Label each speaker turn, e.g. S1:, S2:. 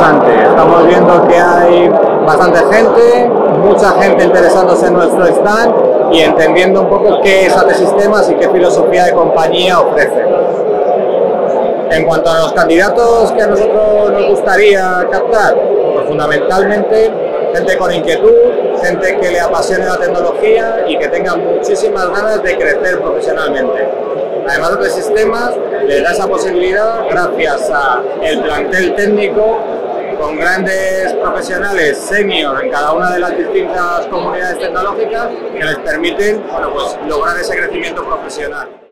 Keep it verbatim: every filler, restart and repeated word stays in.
S1: bastante. Estamos viendo que hay bastante gente, mucha gente interesándose en nuestro stand y entendiendo un poco qué es A T Sistemas y qué filosofía de compañía ofrece. En cuanto a los candidatos que a nosotros nos gustaría captar, pues fundamentalmente gente con inquietud, gente que le apasione la tecnología y que tenga muchísimas ganas de crecer profesionalmente. Además, A T Sistemas les da esa posibilidad gracias al plantel técnico con grandes profesionales senior en cada una de las distintas comunidades tecnológicas que les permiten, bueno, pues, lograr ese crecimiento profesional.